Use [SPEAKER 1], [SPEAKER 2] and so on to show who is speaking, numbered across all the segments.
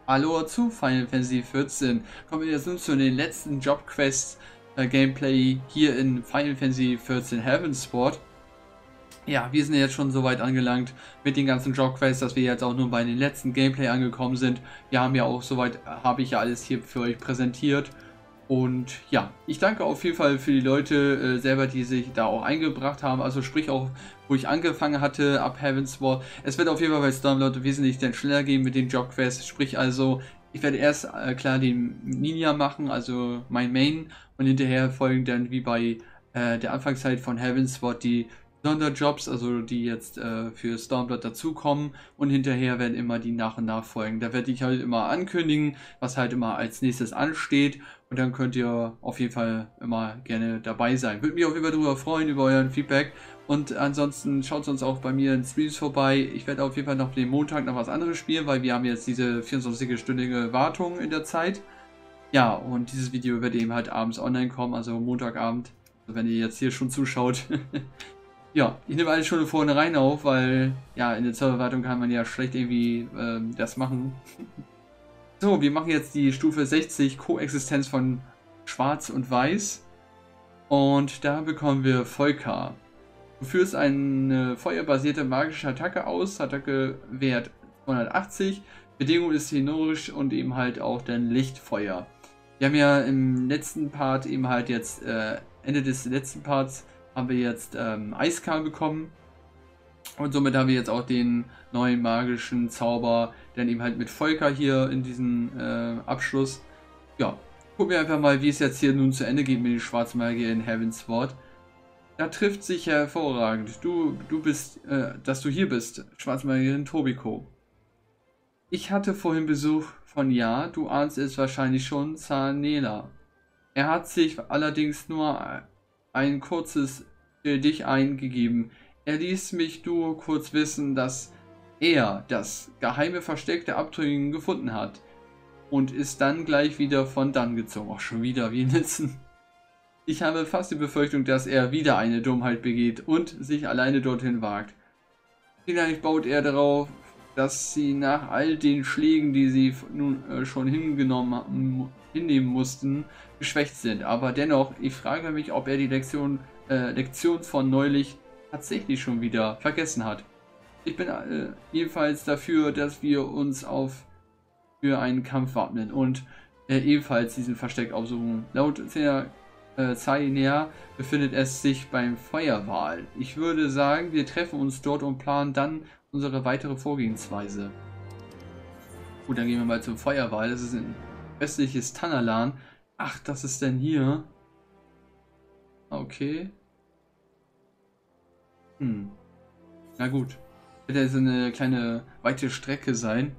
[SPEAKER 1] Hallo zu Final Fantasy 14. Kommen wir jetzt nun zu den letzten Job Quest Gameplay hier in Final Fantasy 14 Heavensward. Ja, wir sind jetzt schon so weit angelangt mit den ganzen Job Quests, dass wir jetzt auch nur bei den letzten Gameplay angekommen sind. Wir haben ja auch soweit, habe ich ja alles hier für euch präsentiert. Und ja, ich danke auf jeden Fall für die Leute selber, die sich da auch eingebracht haben. Also sprich auch, wo ich angefangen hatte, ab Heavensward. Es wird auf jeden Fall bei Stormlord wesentlich dann schneller gehen mit den Jobquests. Sprich also, ich werde erst klar den Ninja machen, also mein Main. Und hinterher folgen dann wie bei der Anfangszeit von Heavensward die Sonderjobs, also die jetzt für Stormblood dazukommen, und hinterher werden immer die nach und nach folgen. Da werde ich halt immer ankündigen, was halt immer als nächstes ansteht, und dann könnt ihr auf jeden Fall immer gerne dabei sein. Würde mich auf jeden Fall darüber freuen, über euren Feedback, und ansonsten schaut uns auch bei mir in Streams vorbei. Ich werde auf jeden Fall noch den Montag noch was anderes spielen, weil wir haben jetzt diese 24-stündige Wartung in der Zeit. Ja, und dieses Video wird eben halt abends online kommen, also Montagabend, also wenn ihr jetzt hier schon zuschaut. Ja, ich nehme alles schon vorne rein auf, weil ja, in der Serverwartung kann man ja schlecht irgendwie das machen. So, wir machen jetzt die Stufe 60, Koexistenz von Schwarz und Weiß. Und da bekommen wir Volker. Du führst eine feuerbasierte magische Attacke aus. Attacke Wert 280. Bedingung ist tenorisch und eben halt auch dann Lichtfeuer. Wir haben ja im letzten Part eben halt jetzt, Ende des letzten Parts, haben wir jetzt Eiskal bekommen, und somit haben wir jetzt auch den neuen magischen Zauber, dann eben halt mit Volker hier in diesem Abschluss. Ja, gucken wir einfach mal, wie es jetzt hier nun zu Ende geht mit den Schwarzmagier in Heavensward. Da trifft sich hervorragend. Du bist, dass du hier bist, Schwarzmagierin Tobiko. Ich hatte vorhin Besuch von Ja, du ahnst es wahrscheinlich schon, Zanela. Er hat sich allerdings nur ein kurzes dich eingegeben. Er ließ mich nur kurz wissen, dass er das geheime Versteck der Abtrünnigen gefunden hat und ist dann gleich wieder von dann gezogen. Auch schon wieder wie Nitzen. Ich habe fast die Befürchtung, dass er wieder eine Dummheit begeht und sich alleine dorthin wagt. Vielleicht baut er darauf, dass sie nach all den Schlägen, die sie nun schon hinnehmen mussten, geschwächt sind. Aber dennoch, ich frage mich, ob er die Lektion von neulich tatsächlich schon wieder vergessen hat. Ich bin ebenfalls dafür, dass wir uns für einen Kampf wappnen und ebenfalls diesen Versteck aufsuchen. Laut Zainea befindet es sich beim Feuerwal. Ich würde sagen, wir treffen uns dort und planen dann unsere weitere Vorgehensweise. Gut, dann gehen wir mal zum Feuerwal. Das ist ein westliches Tanalan. Ach, das ist denn hier? Okay. Na gut. Wird ja so eine kleine weite Strecke sein.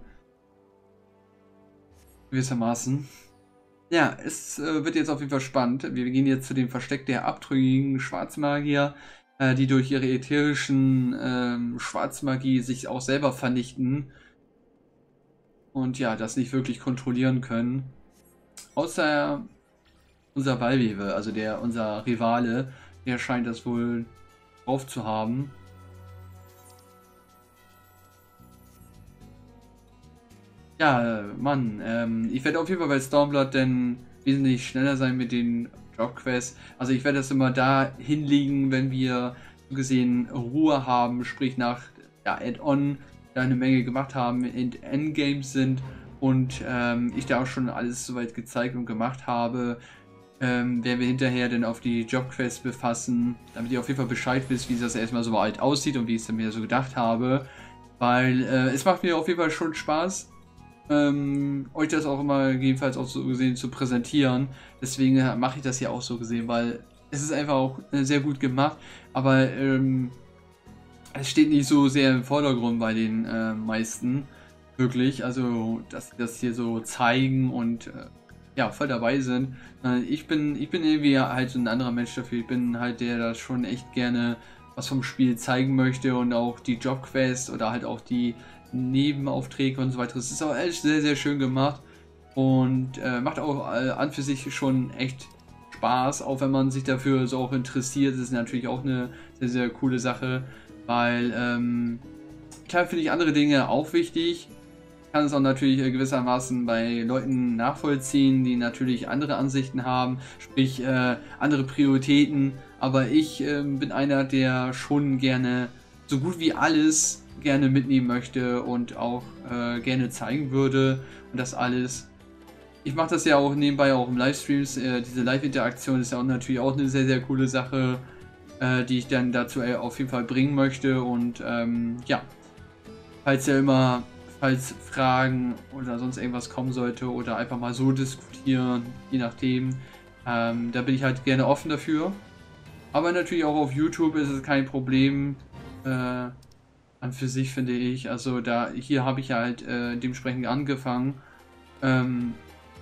[SPEAKER 1] Gewissermaßen. Ja, es wird jetzt auf jeden Fall spannend. Wir gehen jetzt zu dem Versteck der abtrünnigen Schwarzmagier, die durch ihre ätherischen Schwarzmagie sich auch selber vernichten. Und ja, das nicht wirklich kontrollieren können. Außer unser Ballwewe, also unser Rivale, der scheint das wohl drauf zu haben. Ja, Mann, ich werde auf jeden Fall bei Stormblood dann wesentlich schneller sein mit den Jobquests. Also ich werde das immer da hinlegen, wenn wir so gesehen Ruhe haben, sprich nach Add-on da eine Menge gemacht haben, in Endgames sind und ich da auch schon alles soweit gezeigt und gemacht habe. Werden wir hinterher dann auf die Jobquests befassen, damit ihr auf jeden Fall Bescheid wisst, wie das erstmal so weit aussieht und wie ich es mir so gedacht habe. Weil es macht mir auf jeden Fall schon Spaß, euch das auch immer gegebenenfalls auch so gesehen zu präsentieren. Deswegen mache ich das hier auch so gesehen, weil es ist einfach auch sehr gut gemacht, aber es steht nicht so sehr im Vordergrund bei den meisten, wirklich, also dass sie das hier so zeigen und ja, voll dabei sind. Ich bin irgendwie halt so ein anderer Mensch dafür. Ich bin halt der, der schon echt gerne was vom Spiel zeigen möchte und auch die Jobquests oder halt auch die Nebenaufträge und so weiter. Das ist auch echt sehr, sehr schön gemacht und macht auch an für sich schon echt Spaß, auch wenn man sich dafür so auch interessiert. Das ist natürlich auch eine sehr, sehr coole Sache, weil klar finde ich andere Dinge auch wichtig, kann es auch natürlich gewissermaßen bei Leuten nachvollziehen, die natürlich andere Ansichten haben, sprich andere Prioritäten. Aber ich bin einer, der schon gerne so gut wie alles gerne mitnehmen möchte und auch gerne zeigen würde und das alles. Ich mache das ja auch nebenbei auch im Livestreams. Diese Live-Interaktion ist ja auch natürlich auch eine sehr, sehr coole Sache, die ich dann dazu auf jeden Fall bringen möchte. Und ja, falls ja immer, falls Fragen oder sonst irgendwas kommen sollte oder einfach mal so diskutieren, je nachdem, da bin ich halt gerne offen dafür. Aber natürlich auch auf YouTube ist es kein Problem an für sich, finde ich. Also da, hier habe ich ja halt dementsprechend angefangen. Ähm,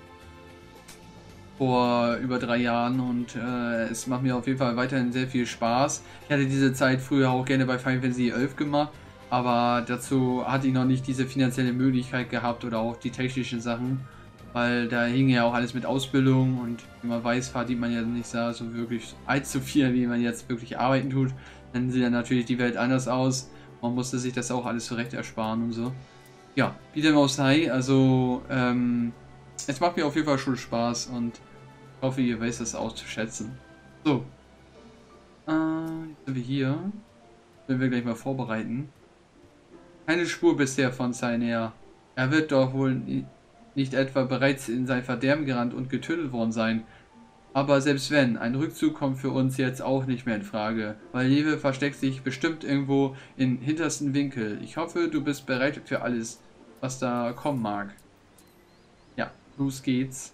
[SPEAKER 1] vor über 3 Jahren und es macht mir auf jeden Fall weiterhin sehr viel Spaß. Ich hatte diese Zeit früher auch gerne bei Final Fantasy 11 gemacht, aber dazu hatte ich noch nicht diese finanzielle Möglichkeit gehabt oder auch die technischen Sachen, weil da hing ja auch alles mit Ausbildung und wie man weiß, verdient man ja nicht so wirklich allzu viel, wie man jetzt wirklich arbeiten tut. Dann sieht ja natürlich die Welt anders aus. Man musste sich das auch alles zurecht ersparen und so. Ja, wie dem auch sei, also es macht mir auf jeden Fall schon Spaß und ich hoffe, ihr wisst es auch zu schätzen. So, jetzt sind wir hier. Werden wir gleich mal vorbereiten. Keine Spur bisher von Sainer. Er wird doch wohl nicht etwa bereits in sein Verderben gerannt und getötet worden sein. Aber selbst wenn, ein Rückzug kommt für uns jetzt auch nicht mehr in Frage, weil Lewe versteckt sich bestimmt irgendwo im hintersten Winkel. Ich hoffe, du bist bereit für alles, was da kommen mag. Ja, los geht's.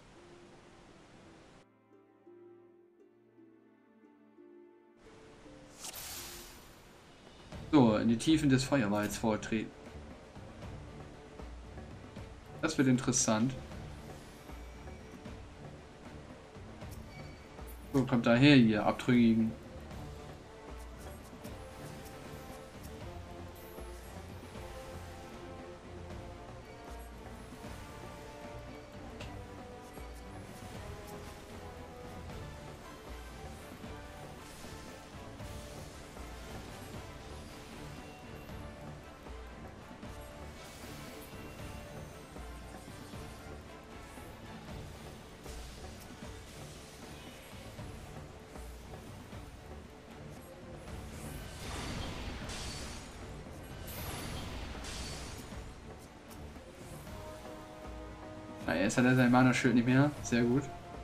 [SPEAKER 1] So, in die Tiefen des Feuerwalds vortreten. Das wird interessant. So, kommt daher, ihr Abtrünnigen. Na, jetzt hat er sein Mana-Schild nicht mehr. Sehr gut.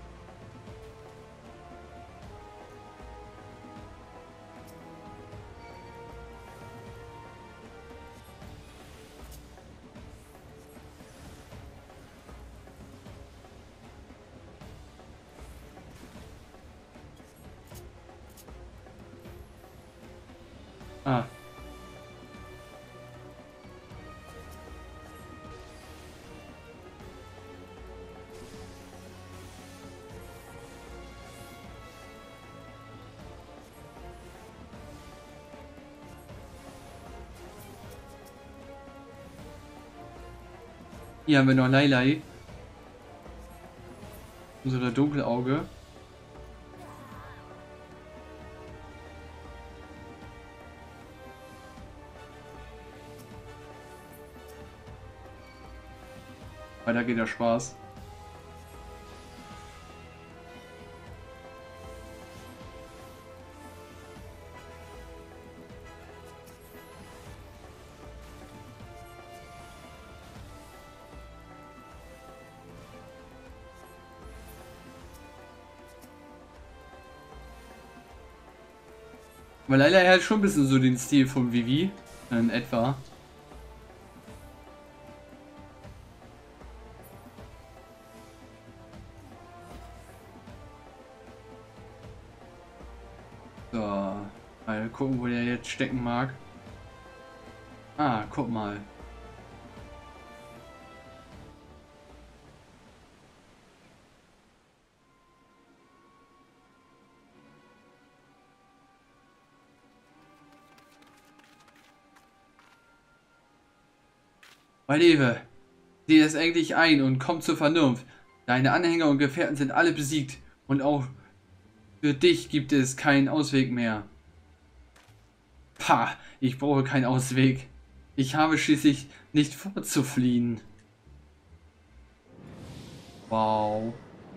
[SPEAKER 1] Ah. Hier haben wir noch Lailai. Unsere Dunkelauge. Weiter geht der Spaß. Weil Lailai hat schon ein bisschen so den Stil von Vivi. In etwa. So, mal gucken, wo der jetzt stecken mag. Ah, guck mal. Mein Liebe, sieh es endlich ein und komm zur Vernunft. Deine Anhänger und Gefährten sind alle besiegt und auch für dich gibt es keinen Ausweg mehr. Pah, ich brauche keinen Ausweg. Ich habe schließlich nicht vorzufliehen. Wow.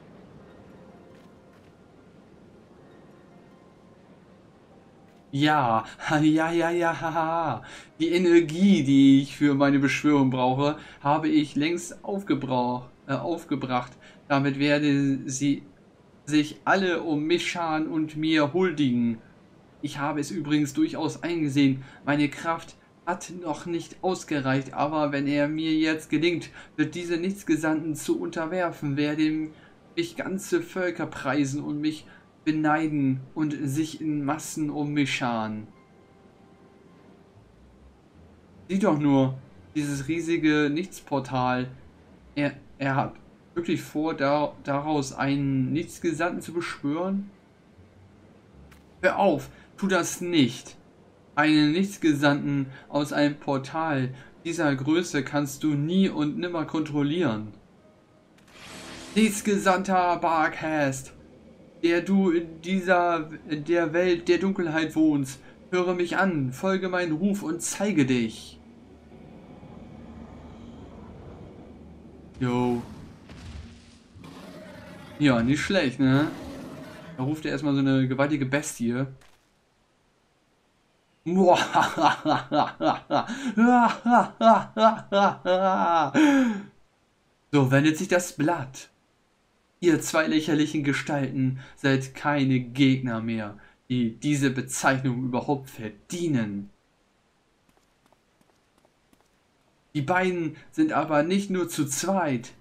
[SPEAKER 1] Ja, ja. Die Energie, die ich für meine Beschwörung brauche, habe ich längst aufgebracht. Damit werden sie sich alle um mich scharen und mir huldigen. Ich habe es übrigens durchaus eingesehen. Meine Kraft hat noch nicht ausgereicht, aber wenn er mir jetzt gelingt, wird diese Nichtsgesandten zu unterwerfen, werden mich ganze Völker preisen und mich beneiden und sich in Massen um mich scharen. Sieh doch nur, dieses riesige Nichtsportal. Er hat wirklich vor, daraus einen Nichtsgesandten zu beschwören? Hör auf, tu das nicht. Einen Nichtsgesandten aus einem Portal dieser Größe kannst du nie und nimmer kontrollieren. Nichtsgesandter Barghast, der du in der Welt der Dunkelheit wohnst, höre mich an, folge meinen Ruf und zeige dich. Jo. Ja, nicht schlecht, ne? Da ruft er erstmal so eine gewaltige Bestie. So wendet sich das Blatt. Ihr zwei lächerlichen Gestalten seid keine Gegner mehr, die diese Bezeichnung überhaupt verdienen. Die beiden sind aber nicht nur zu zweit.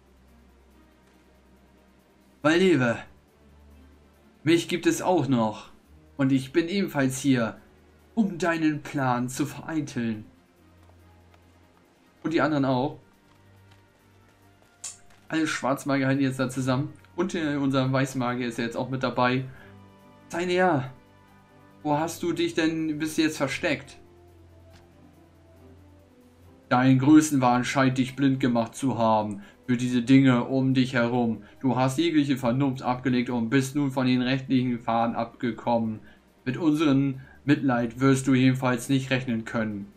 [SPEAKER 1] Weil mich gibt es auch noch. Und ich bin ebenfalls hier, um deinen Plan zu vereiteln. Und die anderen auch. Alle Schwarzmagier halten jetzt da zusammen. Und unser Weißmagier ist ja jetzt auch mit dabei. Sei näher. Wo hast du dich denn bis jetzt versteckt? Dein Größenwahn scheint dich blind gemacht zu haben für diese Dinge um dich herum. Du hast jegliche Vernunft abgelegt und bist nun von den rechtlichen Pfaden abgekommen. Mit unserem Mitleid wirst du jedenfalls nicht rechnen können.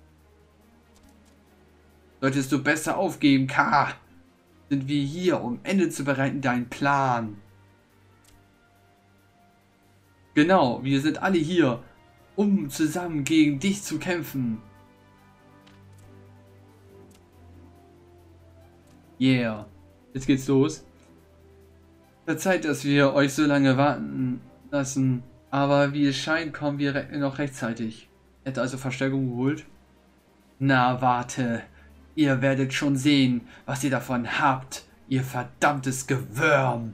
[SPEAKER 1] Solltest du besser aufgeben, K. Sind wir hier, um Ende zu bereiten, deinen Plan. Genau, wir sind alle hier, um zusammen gegen dich zu kämpfen. Yeah, jetzt geht's los. Verzeiht, dass wir euch so lange warten lassen, aber wie es scheint, kommen wir noch rechtzeitig. Er hat also Verstärkung geholt. Na, warte. Ihr werdet schon sehen, was ihr davon habt, ihr verdammtes Gewürm.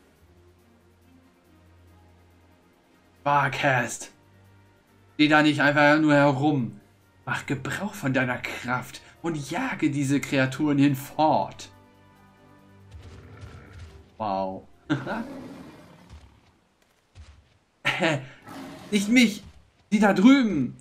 [SPEAKER 1] Barghast. Steh da nicht einfach nur herum. Mach Gebrauch von deiner Kraft und jage diese Kreaturen hinfort. Wow. Nicht mich! Die da drüben!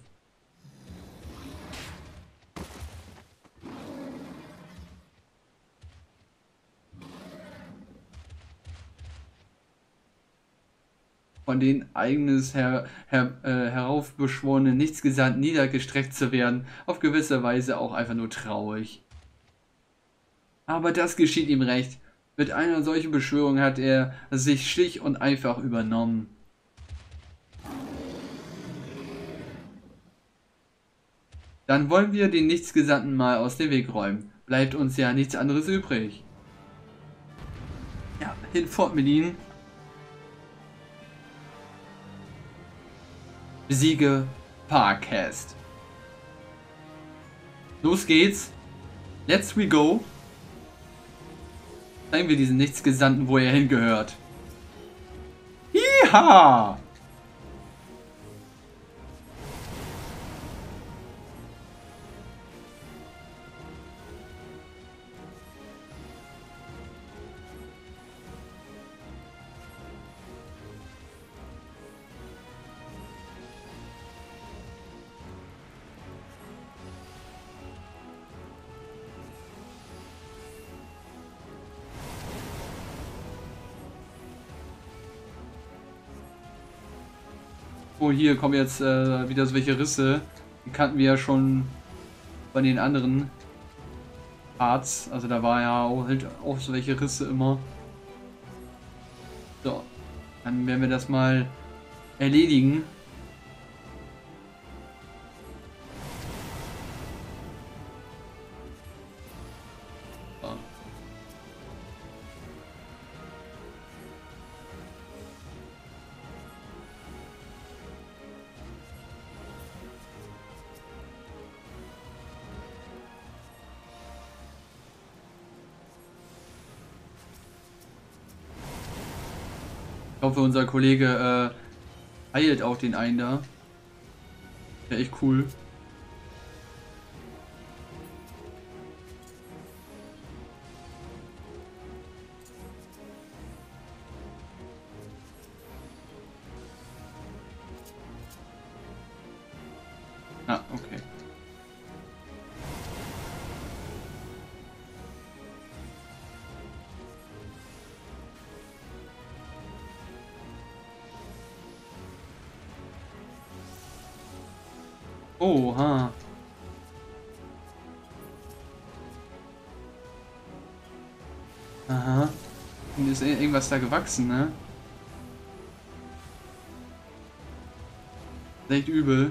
[SPEAKER 1] Von den eigenes heraufbeschworenen Nichtsgesandten niedergestreckt zu werden, auf gewisse Weise auch einfach nur traurig. Aber das geschieht ihm recht. Mit einer solchen Beschwörung hat er sich schlicht und einfach übernommen. Dann wollen wir den Nichtsgesandten mal aus dem Weg räumen. Bleibt uns ja nichts anderes übrig. Ja, hinfort mit ihnen. Besiege Barghast. Los geht's. Let's we go. Zeigen wir diesen Nichtsgesandten, wo er hingehört. Hiha! Oh, hier kommen jetzt wieder so welche Risse. Die kannten wir ja schon von den anderen. Parts. Also da war ja auch, halt auch so welche Risse immer. So, dann werden wir das mal erledigen. So. Ich hoffe, unser Kollege heilt auch den einen da. Ja, echt cool. Ah, okay. Oha. Aha. Und ist irgendwas da gewachsen, ne? Echt übel.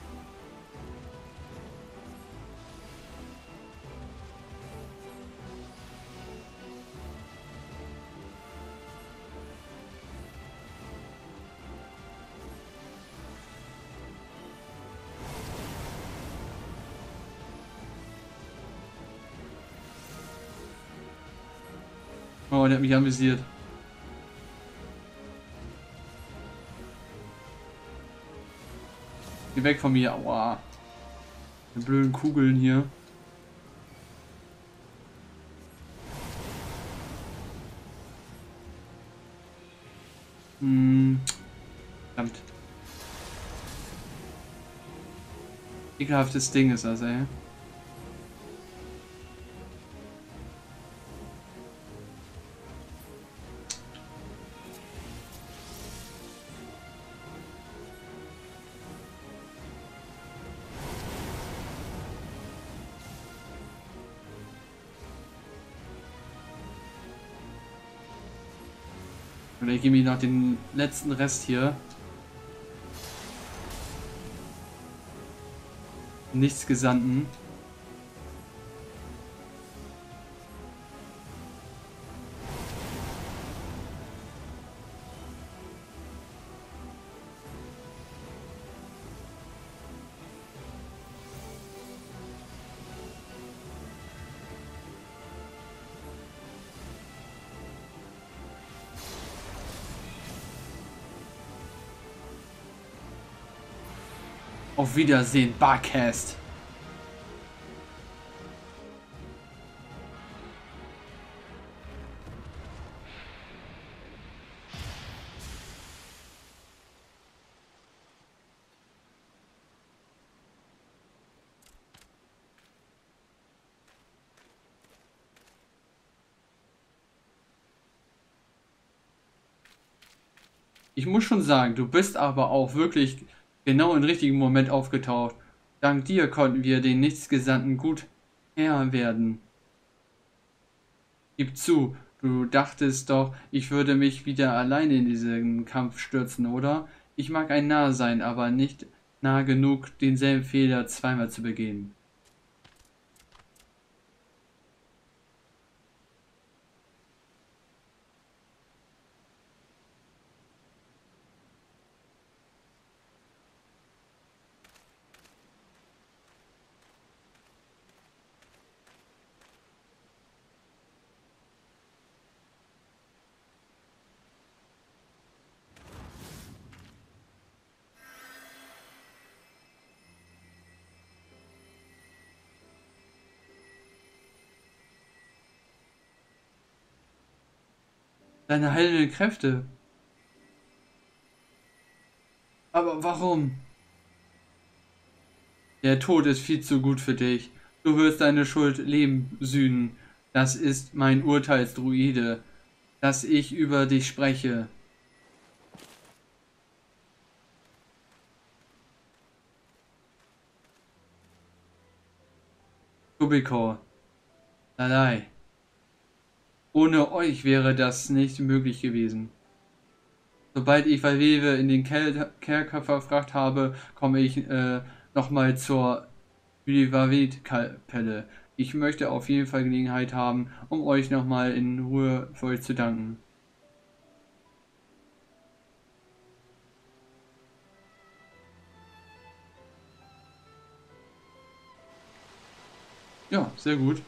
[SPEAKER 1] Oh, der hat mich anvisiert. Geh weg von mir. Aua. Die blöden Kugeln hier. Hm. Verdammt. Ekelhaftes Ding ist das, ey. Oder ich gebe mir noch den letzten Rest hier. Nichts Gesandten. Auf Wiedersehen, Barcast. Ich muss schon sagen, du bist aber auch wirklich genau im richtigen Moment aufgetaucht. Dank dir konnten wir den Nichtsgesandten gut Herr werden. Gib zu, du dachtest doch, ich würde mich wieder alleine in diesen Kampf stürzen, oder? Ich mag ein Narr sein, aber nicht nah genug, denselben Fehler zweimal zu begehen. Deine heilenden Kräfte. Aber warum? Der Tod ist viel zu gut für dich. Du wirst deine Schuld leben sühnen. Das ist mein Urteilsdruide, dass ich über dich spreche. Kubikor. Lalei. Ohne euch wäre das nicht möglich gewesen. Sobald ich Valveve in den Kerker verfracht habe, komme ich nochmal zur Vivavid-Kapelle. Ich möchte auf jeden Fall Gelegenheit haben, um euch nochmal in Ruhe für euch zu danken. Ja, sehr gut.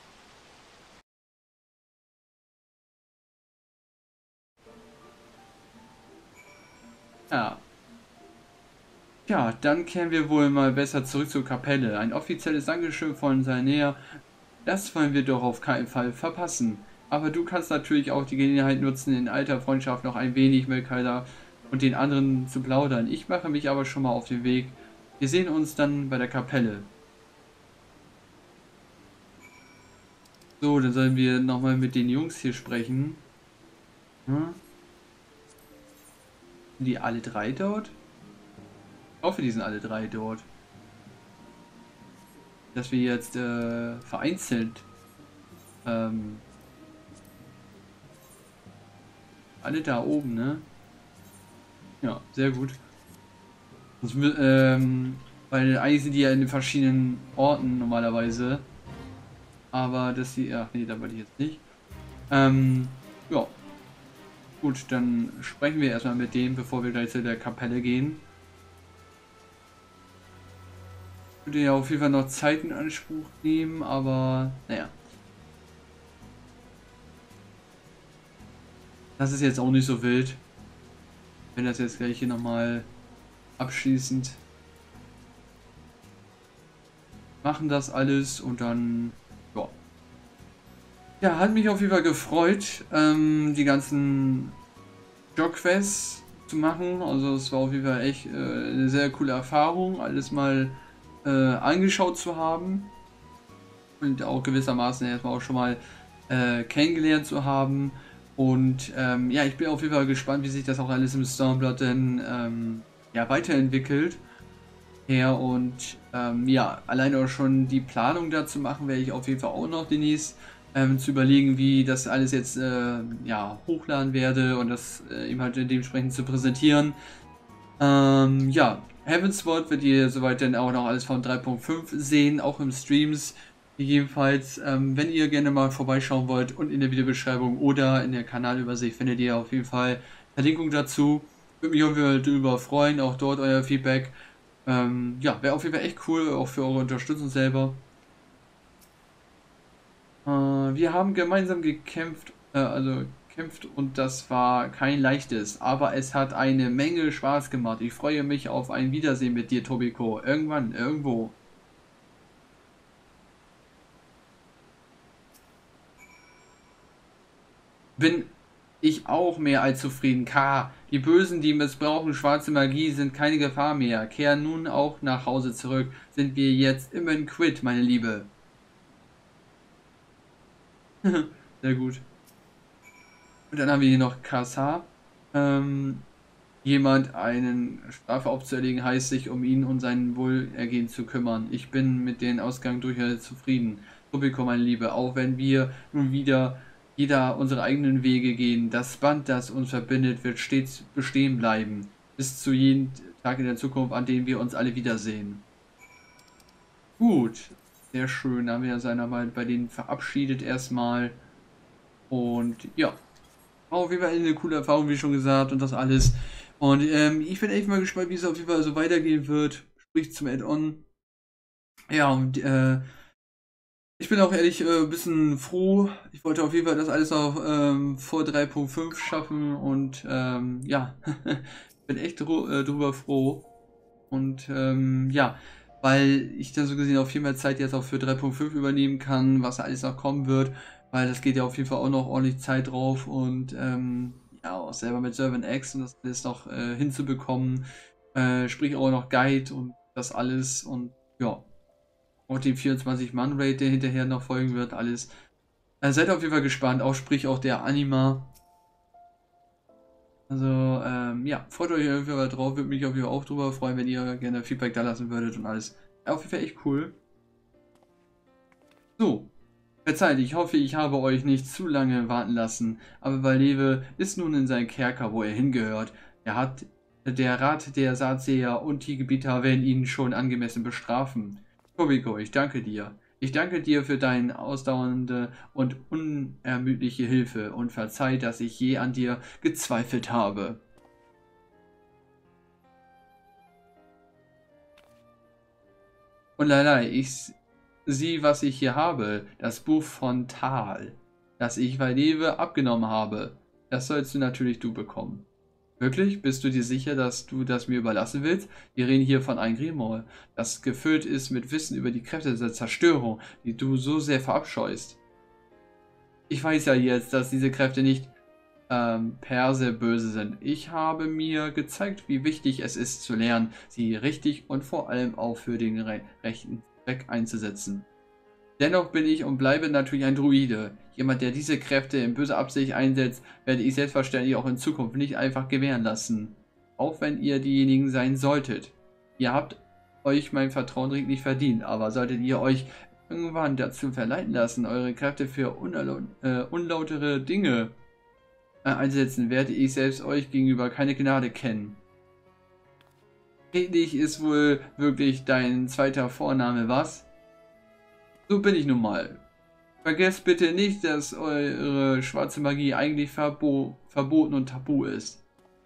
[SPEAKER 1] Ja. Ja, dann kehren wir wohl mal besser zurück zur Kapelle. Ein offizielles Dankeschön von Salnea, das wollen wir doch auf keinen Fall verpassen. Aber du kannst natürlich auch die Gelegenheit nutzen, in alter Freundschaft noch ein wenig mit Kaiser und den anderen zu plaudern. Ich mache mich aber schon mal auf den Weg. Wir sehen uns dann bei der Kapelle. So, dann sollen wir nochmal mit den Jungs hier sprechen. Hm? Sind die alle drei dort? Ich hoffe, die sind alle drei dort. Dass wir jetzt vereinzelt alle da oben, ne? Ja, sehr gut. Weil eigentlich sind die ja in den verschiedenen Orten normalerweise. Aber dass sie. Ach nee, da wollte ich jetzt nicht. Ja. Gut, dann sprechen wir erstmal mit dem, bevor wir gleich zu der Kapelle gehen. Würde ja auf jeden Fall noch Zeit in Anspruch nehmen, aber naja. Das ist jetzt auch nicht so wild. Wenn das jetzt gleich hier nochmal abschließend machen das alles und dann ja. Ja, hat mich auf jeden Fall gefreut, die ganzen Jog-Quests zu machen. Also es war auf jeden Fall echt eine sehr coole Erfahrung, alles mal angeschaut zu haben und auch gewissermaßen erstmal auch schon mal kennengelernt zu haben. Und ja, ich bin auf jeden Fall gespannt, wie sich das auch alles im Stormblood dann ja, weiterentwickelt. Ja, und ja, alleine auch schon die Planung dazu machen, werde ich auf jeden Fall auch noch demnächst zu überlegen, wie das alles jetzt ja, hochladen werde und das eben halt dementsprechend zu präsentieren. Ja, Heavensward wird ihr soweit dann auch noch alles von 3.5 sehen, auch im Streams. Jedenfalls, wenn ihr gerne mal vorbeischauen wollt und in der Videobeschreibung oder in der Kanalübersicht findet ihr auf jeden Fall Verlinkung dazu. Würde mich auf jeden Fall darüber freuen, auch dort euer Feedback. Ja, wäre auf jeden Fall echt cool, auch für eure Unterstützung selber. Wir haben gemeinsam gekämpft, also gekämpft und das war kein leichtes, aber es hat eine Menge Spaß gemacht. Ich freue mich auf ein Wiedersehen mit dir, Tobiko. Irgendwann, irgendwo. Bin ich auch mehr als zufrieden. K. Die Bösen, die missbrauchen schwarze Magie, sind keine Gefahr mehr. Kehren nun auch nach Hause zurück. Sind wir jetzt immerhin quitt, meine Liebe. Sehr gut. Und dann haben wir hier noch Kassar. Jemand einen Strafe aufzuerlegen, heißt sich um ihn und sein Wohlergehen zu kümmern. Ich bin mit dem Ausgang durchaus zufrieden. Publikum, meine Liebe, auch wenn wir nun wieder jeder unsere eigenen Wege gehen, das Band, das uns verbindet, wird stets bestehen bleiben. Bis zu jedem Tag in der Zukunft, an dem wir uns alle wiedersehen. Gut, sehr schön. Da haben wir seiner mal bei denen verabschiedet erstmal. Und ja. Auf jeden Fall eine coole Erfahrung, wie schon gesagt, und das alles. Und ich bin echt mal gespannt, wie es auf jeden Fall so weitergehen wird. Sprich zum Add-on. Ja, und ich bin auch ehrlich ein bisschen froh. Ich wollte auf jeden Fall das alles noch vor 3.5 schaffen und ja, bin echt drüber froh. Und ja, weil ich dann so gesehen auf jeden Fall Zeit jetzt auch für 3.5 übernehmen kann, was alles noch kommen wird, weil das geht ja auf jeden Fall auch noch ordentlich Zeit drauf und ja, auch selber mit Servant X und das alles noch hinzubekommen, sprich auch noch Guide und das alles und ja, auch den 24-Mann-Raid, der hinterher noch folgen wird, alles. Seid auf jeden Fall gespannt, auch sprich auch der Anima. Also, ja, freut euch auf jeden Fall drauf, würde mich auf jeden Fall auch drüber freuen, wenn ihr gerne Feedback da lassen würdet und alles. Auf jeden Fall echt cool. So, Verzeiht, ich hoffe, ich habe euch nicht zu lange warten lassen, aber Valeve ist nun in seinen Kerker, wo er hingehört. Der Rat der Saatseher und die Gebieter werden ihn schon angemessen bestrafen. Kobiko, ich danke dir. Ich danke dir für deine ausdauernde und unermüdliche Hilfe und verzeih, dass ich je an dir gezweifelt habe. Und Lalei, ich sieh, was ich hier habe. Das Buch von Tal, das ich Valeve abgenommen habe. Das sollst du natürlich bekommen. Wirklich? Bist du dir sicher, dass du das mir überlassen willst? Wir reden hier von einem Grimoire, das gefüllt ist mit Wissen über die Kräfte der Zerstörung, die du so sehr verabscheust. Ich weiß ja jetzt, dass diese Kräfte nicht per se böse sind. Ich habe mir gezeigt, wie wichtig es ist zu lernen, sie richtig und vor allem auch für den rechten Zweck einzusetzen. Dennoch bin ich und bleibe natürlich ein Druide. Jemand, der diese Kräfte in böser Absicht einsetzt, werde ich selbstverständlich auch in Zukunft nicht einfach gewähren lassen. Auch wenn ihr diejenigen sein solltet. Ihr habt euch mein Vertrauen nicht verdient, aber solltet ihr euch irgendwann dazu verleiten lassen, eure Kräfte für unlautere Dinge einsetzen, werde ich selbst euch gegenüber keine Gnade kennen. Redlich ist wohl wirklich dein zweiter Vorname, was? So bin ich nun mal. Vergesst bitte nicht, dass eure schwarze Magie eigentlich verboten und tabu ist.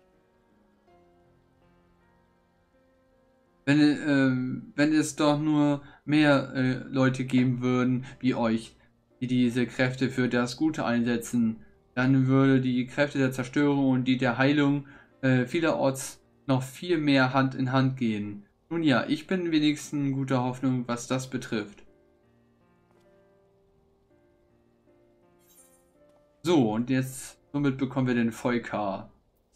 [SPEAKER 1] Wenn es doch nur mehr Leute geben würden wie euch, die diese Kräfte für das Gute einsetzen, dann würde die Kräfte der Zerstörung und die der Heilung vielerorts noch viel mehr Hand in Hand gehen. Nun ja, ich bin wenigstens guter Hoffnung, was das betrifft. So, und jetzt, somit bekommen wir den Volkar.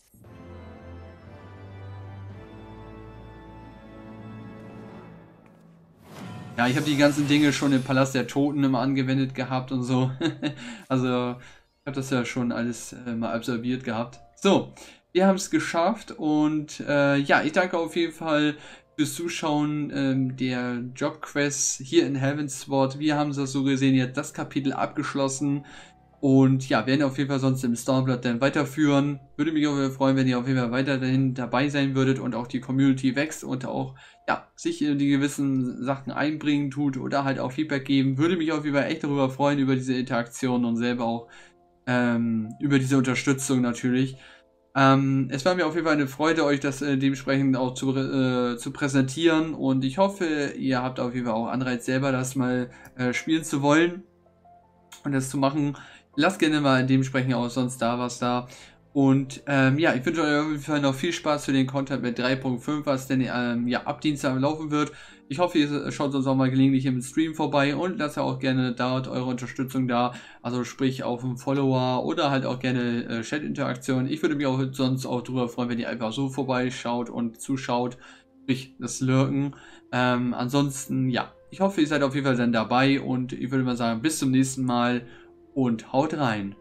[SPEAKER 1] Ja, ich habe die ganzen Dinge schon im Palast der Toten immer angewendet gehabt und so. Also, ich habe das ja schon alles mal absolviert gehabt. So, wir haben es geschafft und ja, ich danke auf jeden Fall fürs Zuschauen der Jobquest hier in Heavensward. Wir haben das so gesehen jetzt das Kapitel abgeschlossen. Und ja, werden auf jeden Fall sonst im Stormblood dann weiterführen. Würde mich auf jeden Fall freuen, wenn ihr auf jeden Fall weiterhin dabei sein würdet und auch die Community wächst und auch ja, sich in die gewissen Sachen einbringen tut oder halt auch Feedback geben. Würde mich auf jeden Fall echt darüber freuen, über diese Interaktion und selber auch über diese Unterstützung natürlich. Es war mir auf jeden Fall eine Freude, euch das dementsprechend auch zu präsentieren und ich hoffe, ihr habt auf jeden Fall auch Anreiz, selber das mal spielen zu wollen und das zu machen. Lasst gerne mal dementsprechend auch sonst da was da. Und ja, ich wünsche euch auf jeden Fall noch viel Spaß für den Content mit 3.5, was denn ja, ab Dienstag laufen wird. Ich hoffe, ihr schaut uns auch mal gelegentlich im Stream vorbei und lasst ja auch gerne dort eure Unterstützung da. Also sprich auf einen Follower oder halt auch gerne Chat-Interaktion. Ich würde mich auch sonst auch darüber freuen, wenn ihr einfach so vorbeischaut und zuschaut, sprich das Lurken. Ansonsten, ja, ich hoffe, ihr seid auf jeden Fall dann dabei und ich würde mal sagen, bis zum nächsten Mal und haut rein.